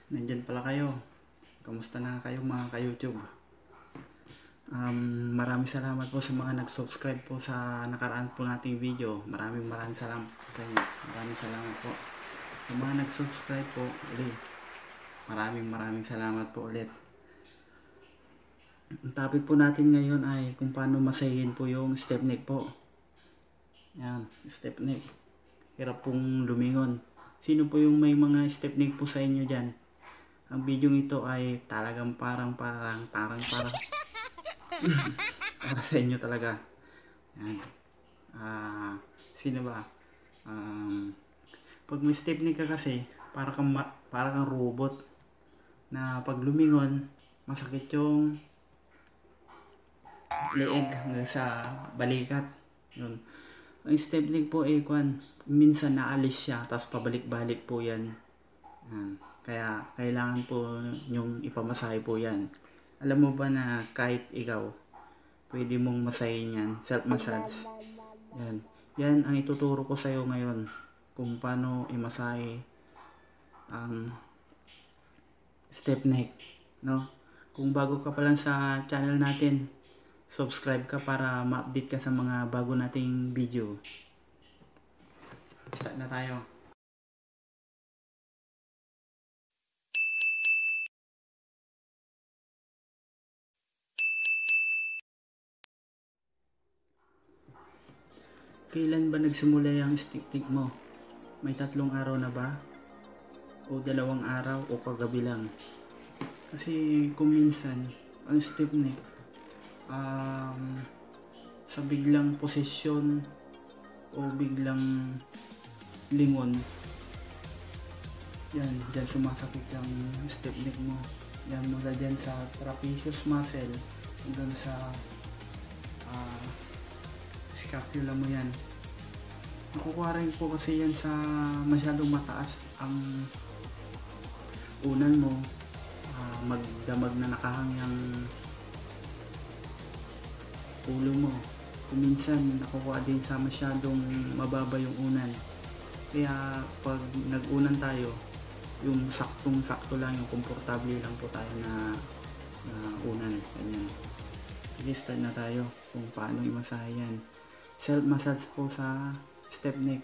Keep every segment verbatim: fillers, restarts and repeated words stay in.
Nandyan pala kayo. Kamusta na kayo mga ka-YouTube? Um, maraming salamat po sa mga nag-subscribe po sa nakaraan po nating video. Maraming maraming salamat po sa inyo. Maraming salamat po. Sa mga nag-subscribe po ulit. Maraming maraming salamat po ulit. Ang topic po natin ngayon ay kung paano masahin po yung step neck po. Yan, step neck. Hirap pong lumingon. Sino po yung may mga step neck po sa inyo dyan? Ang video ito ay talagang parang parang parang parang para sa inyo talaga. Yan. Ah, sino ba? Um, pag may step neck ka kasi, para kang para kang robot na pag lumingon, masakit yung leeg hanggang sa balikat. Yun. Ang step neck po eh, kwan, minsan naalis siya, tapos pabalik-balik po yan. Yan. Kaya kailangan po yung ipamasahe po yan. Alam mo ba na kahit ikaw, pwede mong masahin yan, self-massage. Yan. Yan ang ituturo ko sa iyo ngayon, kung paano imasahe ang step neck. No? Kung bago ka pa lang sa channel natin, subscribe ka para ma-update ka sa mga bago nating video. Start na tayo. Kailan ba nagsimula yung step neck mo? May tatlong araw na ba? O dalawang araw o kagabi lang? Kasi kung minsan, ang step neck, um, sa biglang posisyon o biglang lingon, yan, dyan sumasakit yung step neck mo. Yan, mula dyan sa trapezius muscle hanggang sa uh, scapula mo yan. Nakukuha rin po kasi yan sa masyadong mataas ang unan mo, uh, magdamag na nakahangyang ulo mo. Kung minsan nakukuha din sa masyadong mababa yung unan. Kaya pag nag-unan tayo, yung saktong sakto lang, yung komportable lang po tayo na, na unan. Ganyan. Sige, start na tayo kung paano imasahe yan. Self-massage po sa step neck.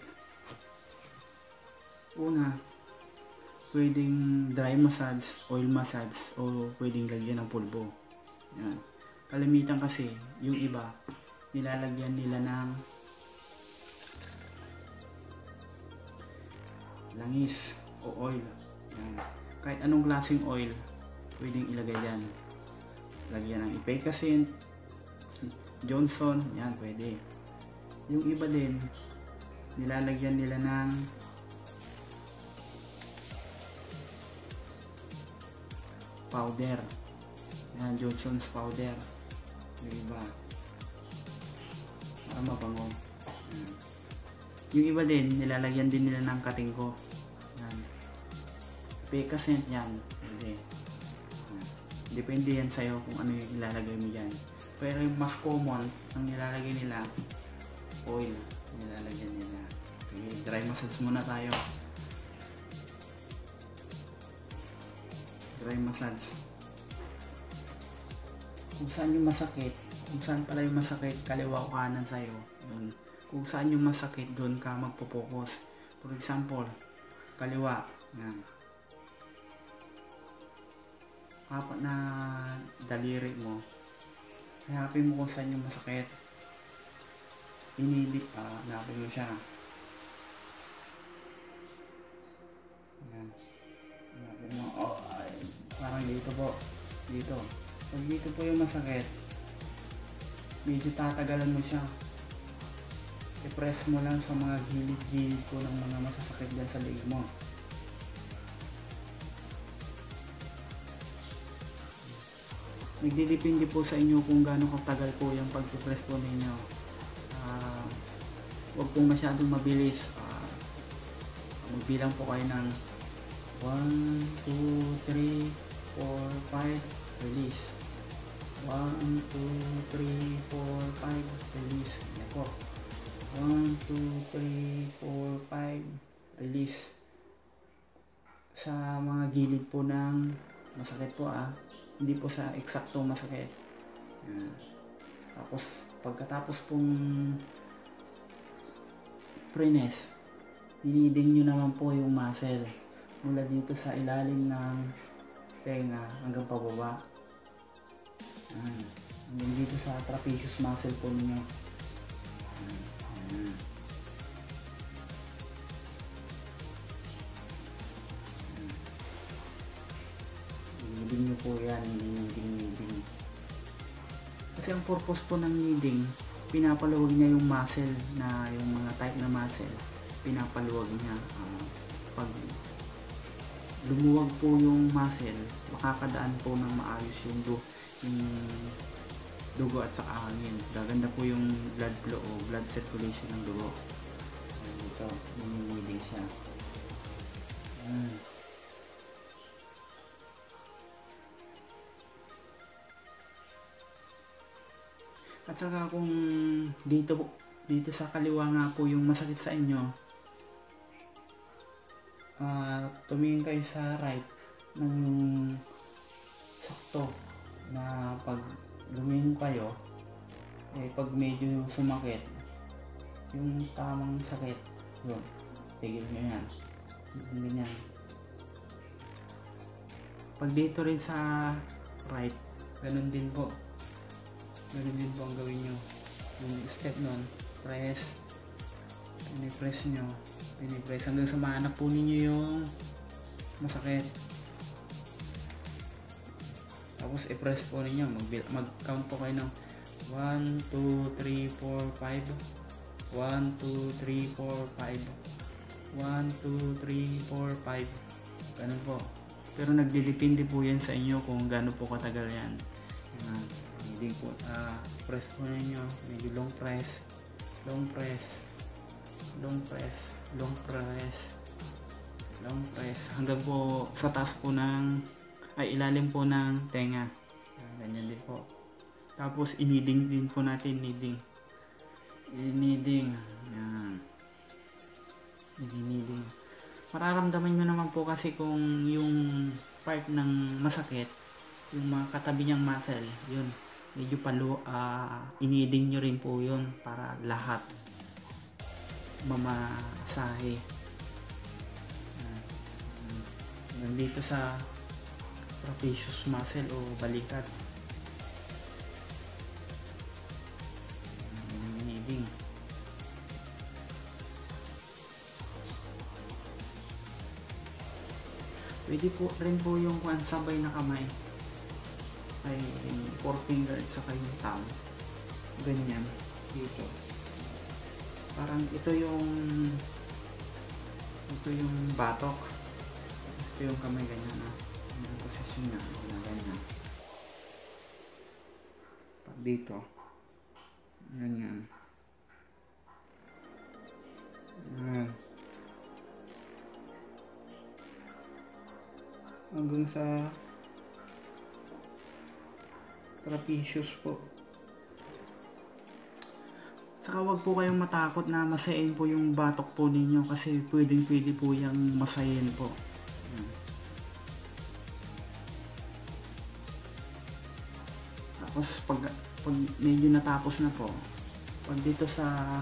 Una, pwedeng dry massage, oil massage, o pwedeng lagyan ng pulbo. Yan. Kalimitan kasi, yung iba, nilalagyan nila ng langis o oil. Yan. Kahit anong klaseng oil, pwedeng ilagay yan. Lagyan ng Ipekacin, Johnson, yan pwede. Yung iba din, nilalagyan nila ng powder. Yan, Johnson's powder. Yung iba, para mabango. Yan. Yung iba din, nilalagyan din nila ng katingko. Yan. Ipekacin, yan. Pwede. Yan. Depende yan sa'yo kung ano yung ilalagay mo dyan. Pero yung mas common, ang nilalagay nila, oil. Nilalagyan nila. Okay, dry massage muna tayo. Dry massage. Kung saan yung masakit, kung saan pala yung masakit, kaliwa o kanan sa'yo. Yun. Kung saan yung masakit, doon ka magpo-focus. For example, kaliwa. Yan. Apat na daliri mo. Hanapin mo kung saan yung masakit. Inilip pa, hanapin mo siya. Yan. Hanapin mo. Oh, ay. Parang dito po. Dito. Pag dito po yung masakit, medyo tatagalan mo siya. I-press mo lang sa mga gilid-gilid ko ng mga masasakit dyan sa leg mo. Nagdidepende po sa inyo kung gaano katagal po yung pag-press po ninyo. Uh, huwag pong masyadong mabilis. Uh, magbilang po kayo ng one, two, three, four, five, release. one, two, three, four, five, release. Yan po. one, two, three, four, five, release. sa mga gilid po ng masakit po ah. Hindi po sa eksakto masakit. Yan. Tapos pagkatapos pong prines, diniding nyo naman po yung muscle mula dito sa ilalim ng tenga hanggang pababa. Yan. Hanggang dito sa trapezius muscle po ninyo. Yan. Yan. Kneading nyo po yan, kneading, kneading. Kasi ang purpose po ng kneading, pinapaluwag niya yung muscle na yung mga type na muscle, pinapaluwag niya. Uh, pag lumuwag po yung muscle, makakadaan po ng maayos yung, du yung dugo at saka hangin. Gaganda po yung blood flow o blood circulation ng dugo. So, ito, kneading siya. Ayan. At saka kung dito dito sa kaliwa nga po yung masakit sa inyo, uh, tumingin kayo sa right ng sakto na pag lumingon kayo, eh pag medyo sumakit, yung tamang sakit, yun, tigil nyo yan. Ganyan. Pag dito rin sa right, ganun din po. Ganun din po ang gawin nyo. Yung step nun, press, pinipress nyo, pinipress hanggang sa mahanap po ninyo yung masakit. Tapos i-press po ninyo, mag-count po kayo ng one, two, three, four, five, one, two, three, four, five, one, two, three, four, five, ganun po. Pero nagdidepende po yan sa inyo kung gaano po katagal yan. Yan. Hindi po, uh, press po ninyo, medyo long press, long press, long press, long press, long press, hanggang po sa taas po ng, ay ilalim po ng tenga. Ganyan din po. Tapos iniding din po natin, kneading. Iniding. Yan. Iniding. Mararamdaman nyo naman po kasi kung yung part ng masakit, yung mga katabi niyang muscle, yun. Medyo palo, uh, iniding nyo rin po yun para lahat mamasahe. Uh, nandito sa trapezius muscle o balikat. Iniding. Pwede po rin po yung kung sabay na kamay. Ay four finger at saka yung thumb, ganyan dito, parang ito yung ito yung batok, ito yung kamay, ganyan na yung posisyon niya, ganyan pag dito, ganyan, ganyan hanggang sa trapezius po. Saka wag po kayong matakot na masayin po yung batok po ninyo kasi pwedeng pwede po yung masayin po. Ayan. Tapos pag, pag medyo natapos na po, pag dito sa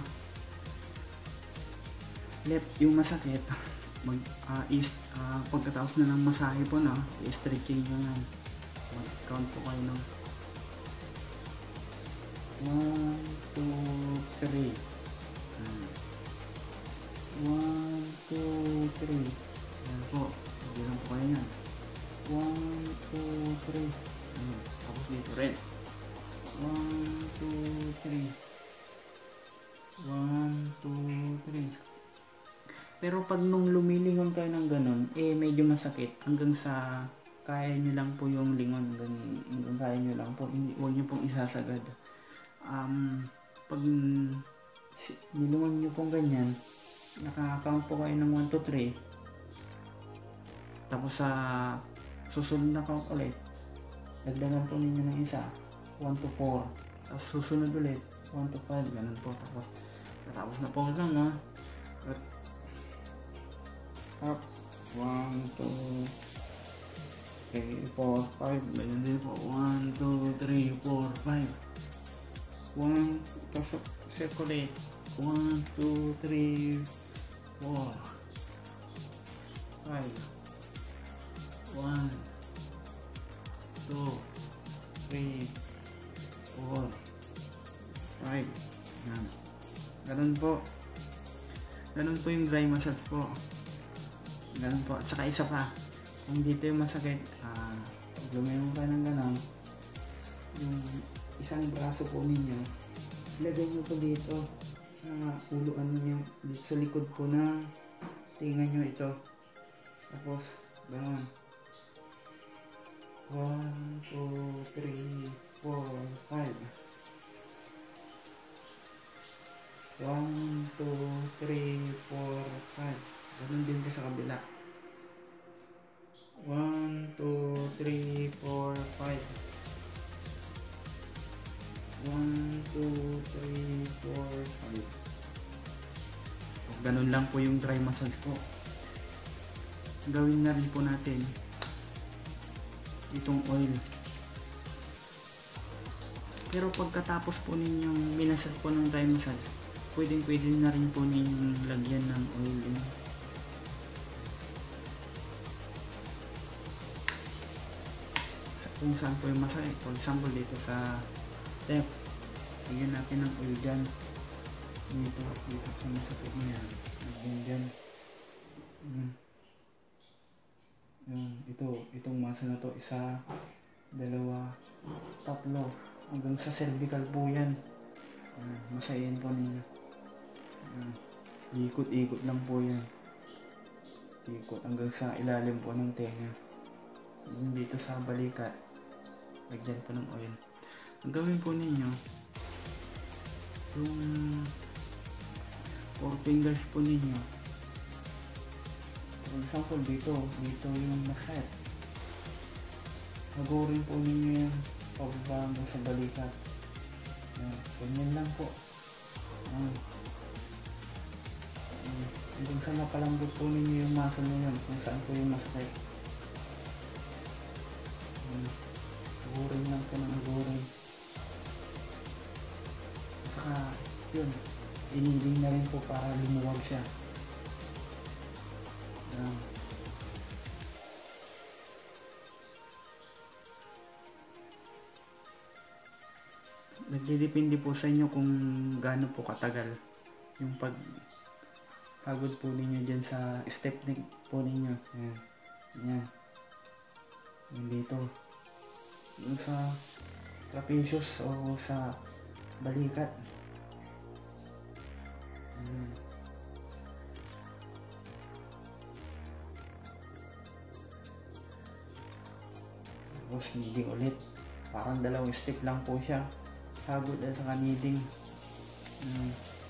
left yung masakit, mag, uh, is, uh, pagkatapos na ng masahe po na, i-stretching nyo yan. Mag-count po kayo ng one, two, three. one, two, three. Ayan po. Bilang po kayo yan. one, two, three. Ayan. Tapos dito rin. one, two, three. one, two, three. Pero pag nung lumilingon kayo ng ganun, eh medyo masakit. Hanggang sa kaya nyo lang po yung lingon. Hanggang, hanggang kaya nyo lang po. Huwag nyo pong isasagad. Um, pag nilungan nyo pong ganyan, nakaka-count po kayo ng one, two, three, tapos sa uh, susunod na count ulit, dagdagan po ninyo ng isa, one to four, tapos susunod ulit, one to five, ganun po, tapos tapos na po lang ha, at, at one, two, three, four, five. Ganyan din po. one, two, three, four, five. one, tapos circulate. one, two, three, four, five. one, two, three, four, five. Yan. Ganun po. Ganun po yung dry massage po. Ganun po. At saka isa pa. Kung dito yung masakit, ah, pag lumayo ka ng ganun, yung isang braso po ninyo, ilagay nyo po dito sa uluan ninyo, dito sa likod po na tinga nyo ito. Tapos, ganun. one, two, three, four, five. one, two, three, four, five. Ganun din po sa kabila. one, two, three, four, five. one, two, three, four, five. Ganun lang po yung dry massage po. Gawin na rin po natin itong oil. Pero pagkatapos po ninyong minasage po ng dry massage, pwedeng pwede na rin po ninyong lagyan ng oil din. Kung saan po yung masakit. For example, dito sa step, lagyan natin ng oil dyan. Dito, dito sa masakit mo yan. Lagyan dyan. Hmm. Yung, ito, itong muscle na to, isa, dalawa, tatlo, hanggang sa cervical po yan. Uh, masayin po ninyo. Uh, ikot-ikot lang po yan. Ikot hanggang sa ilalim po ng tenga. Dito sa balikat, lagyan po ng oil. Ang gawin po ninyo, yung four fingers po ninyo, for example, dito, dito yung masakit. Hagurin po ninyo yung pababa mo sa balikat. Yan, ganyan lang po. Yan. Hanggang sa mapalambot po ninyo yung muscle nyo yun, kung saan po yung masakit. Yan. Hagurin lang po ng hagurin. Saka, yun, iniling na rin po para lumuwag siya. Yan. Nagdidepende po sa inyo kung gaano po katagal yung pag pagod po ninyo dyan sa step neck po ninyo. Yan. Yan. Yan dito. Yung sa trapezius o sa balikat. Yan. Tapos kneading ulit. Parang dalawang step lang po siya. Sagod at saka kneading. Hmm.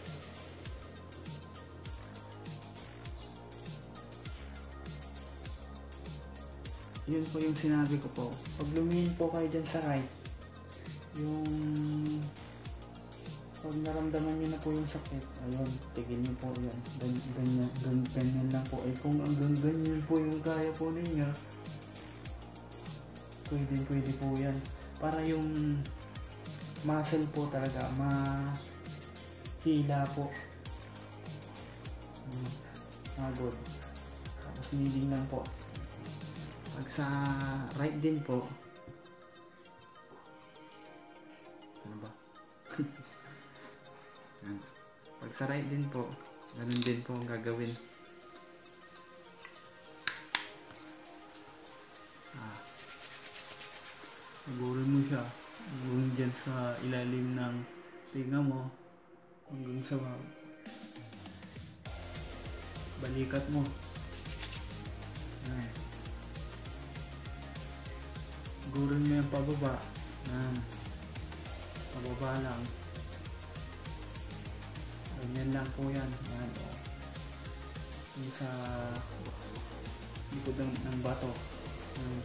Yun po yung sinabi ko po. Pag lumingin po kayo dyan sa right, yung pag naramdaman nyo na po yung sakit, ayun, tigil nyo po yan. Ganyan, ganyan, ganyan lang po. Eh kung hanggang ganyan po yung kaya po ninyo, pwede pwede po yan. Para yung muscle po talaga mahila po. Hmm. Magod. Tapos kneading lang po. Pag sa right din po, ano ba? Pag sa right din po, ganun din po ang gagawin. Ah. Hagurin mo siya. Hagurin dyan sa ilalim ng tinga mo hanggang sa balikat mo. Ayan. Hagurin mo yung pababa. Ayan. Pababa lang. Ganyan lang po yan. Ayan. Yung sa likod ng, ng bato. Ayan.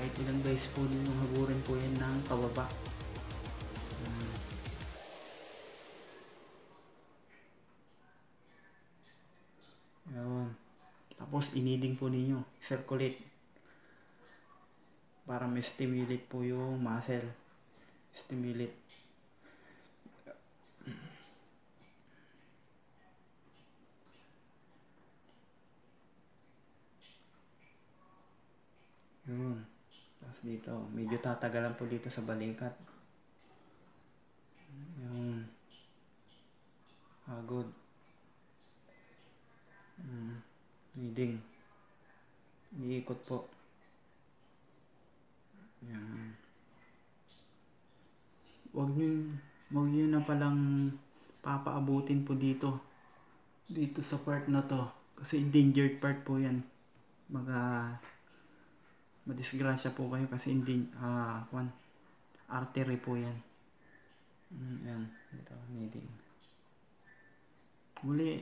Kahit ilang guys po yung haburin po yan ng pababa. Hmm. Yun. Tapos iniding po ninyo, circulate. Para ma-stimulate po yung muscle. Stimulate. Yun. Tapos dito, medyo tatagalan po dito sa balikat. Yun. Hagod. Hmm. Leading. Iikot po. Yan. Huwag nyo, huwag nyo na palang papaabutin po dito. Dito sa part na to. Kasi endangered part po yan. Mga madisgrasya po kayo kasi hindi, ah, uh, one, artery po yan. Mm, yan. Ito, needing. Muli,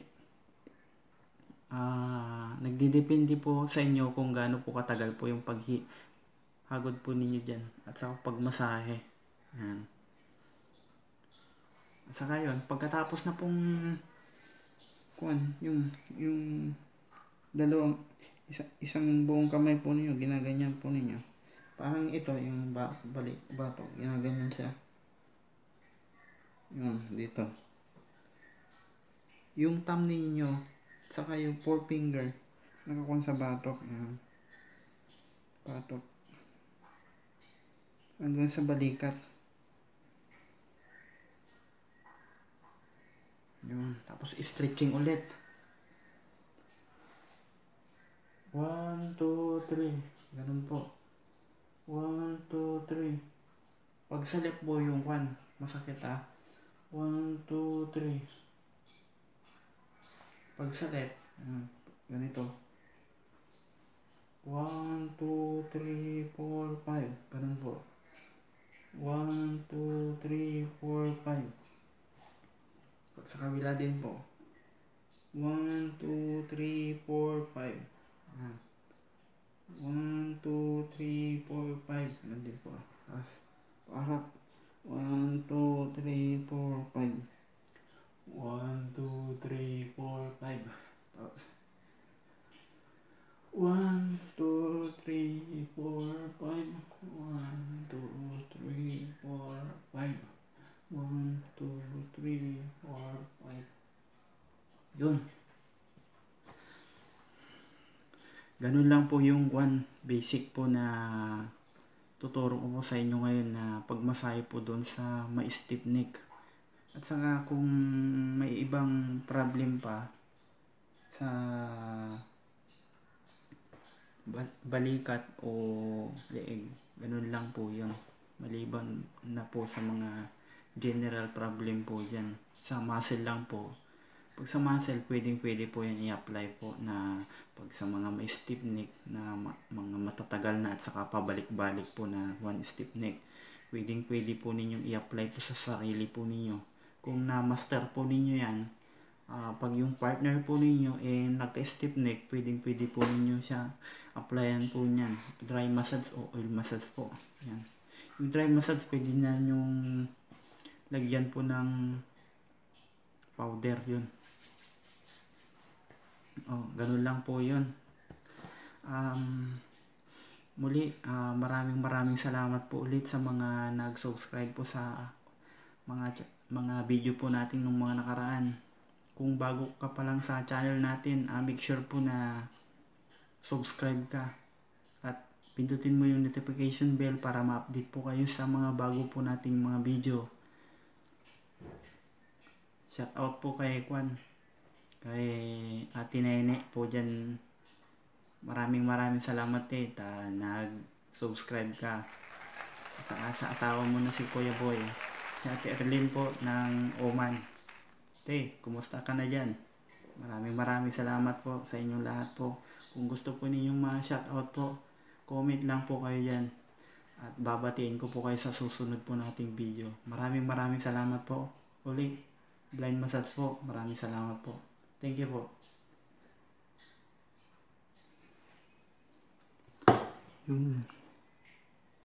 ah, uh, nagdidepende po sa inyo kung gaano po katagal po yung paghagod po ninyo dyan. At saka pagmasahe. Yan. At saka yun, pagkatapos na pong kuan, yung, yung dalawang, isa, isang buong kamay po ninyo, ginaganyan po ninyo. Parang ito, yung ba, balik, batok, ginaganyan siya. Yun, dito. Yung thumb ninyo, saka yung forefinger, nakakuan sa batok. Yan. Batok. Hanggang sa balikat. Yun. Tapos stretching ulit. one, two, three. Ganun po. one, two, three. Pag sa left po yung one, masakit ah. one, two, three. Pag sa left, uh, ganito. one, two, three, four, five. Ganun po. one, two, three, four, five. Pag sa kabila din po. one, two, three, four, five. Uh, one, two, three, four, five. Ganun din po. Tapos, parap. one, two, three, four, five. one, two, three, four, five. Tapos, one, two, three, four, five. one, two, three, four, five. one, two, three, four, five. Yun. Ganun lang po yung one basic po na tuturo ko po sa inyo ngayon na pagmasahe po doon sa may stiff neck. At saka kung may ibang problem pa sa balikat o leeg, ganun lang po yun. Maliban na po sa mga general problem po dyan. Sa muscle lang po. Pag sa muscle, pwedeng pwede po yan i-apply po na pag sa mga may stiff neck na ma- mga matatagal na at saka pabalik-balik po na one stiff neck, pwedeng pwede po ninyong i-apply po sa sarili po ninyo. Kung na-master po ninyo yan, uh, pag yung partner po ninyo eh nagka-stiff neck, pwedeng pwede po ninyo siya applyan po niyan. Dry massage o oil massage po. Yan. Yung dry massage, pwede na yung lagyan po ng powder yun. Oh, ganun lang po yun. Um, muli, uh, maraming maraming salamat po ulit sa mga nag-subscribe po sa mga mga video po natin nung mga nakaraan. Kung bago ka pa lang sa channel natin, uh, make sure po na subscribe ka at pindutin mo yung notification bell para ma-update po kayo sa mga bago po nating mga video. Shout out po kay Kwan, kay Ate Nene po dyan. Maraming maraming salamat eh, ta nag-subscribe ka. At saka sa asawa mo na si Kuya Boy, si Ate Erlyn po ng Oman. Te, kumusta ka na dyan? Maraming maraming salamat po sa inyong lahat po. Kung gusto po ninyong ma-shout out po, comment lang po kayo dyan. At babatiin ko po kayo sa susunod po nating video. Maraming maraming salamat po. Uli, blind massage po. Maraming salamat po. Thank you po. Yun.